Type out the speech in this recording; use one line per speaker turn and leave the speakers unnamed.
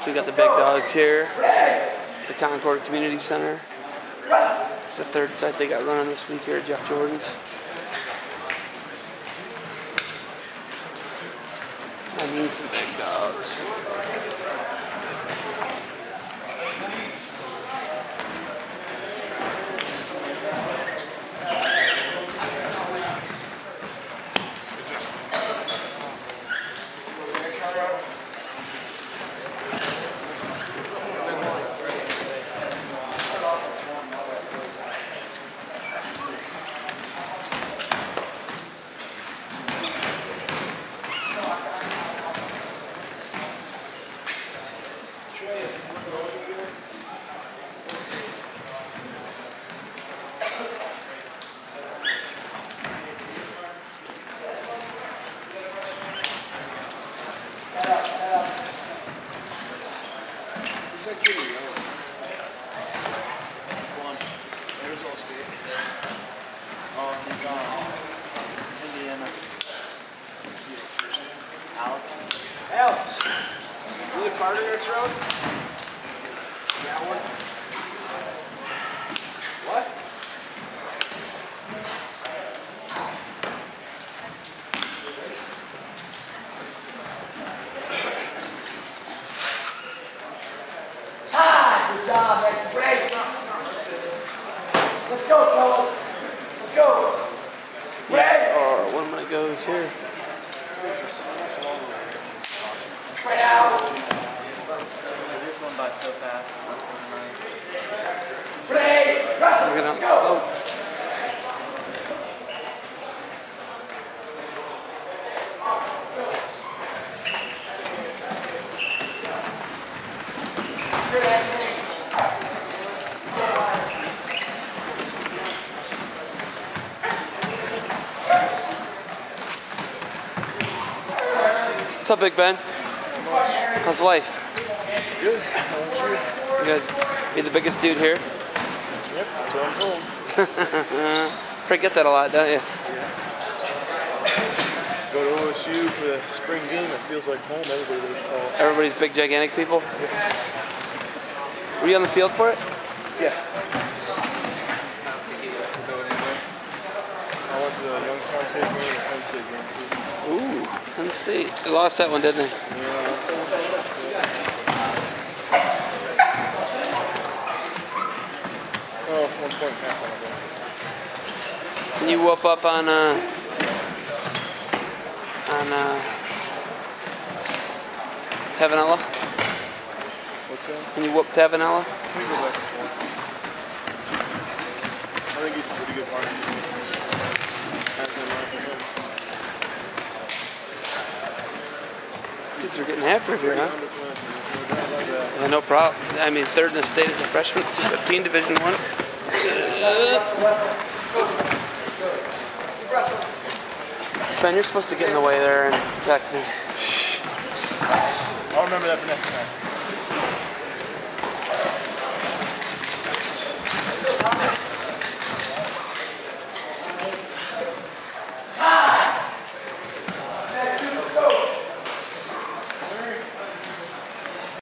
So we got the big dogs here, the Concord Community Center. It's the third site they got running this week here at Jeff Jordan's. I need some big dogs.
Alex, need a partner next round? That one? What?
Good job, that's great. Let's go, fellas. Let's go.
Yeah. Oh, one of my goes here.
Right out.
This one by so fast.
Play. Russell, let's go.
What's up, Big Ben? How's life?
Good.
Good. You're the biggest dude here?
Yep, that's what I'm told.
Forget that a lot, don't you?
Go to OSU for the spring game. It feels like home.
Everybody's big, gigantic people? Were you on the field for it?
Yeah. I went to the Youngstown State game and the Penn State game too.
Ooh, Penn State. They lost that one, didn't they?
Oh, 1 point half on it.
Can you whoop up on Tavanella?
What's that?
Can you whoop Tavanella?
Let me go back to 1. I think he's a pretty good partner.
Kids are getting after it here, huh? Yeah, no problem. I mean, third in the state as a freshman, 215, Division I. Ben, you're supposed to get in the way there and protect me.
I'll remember that for next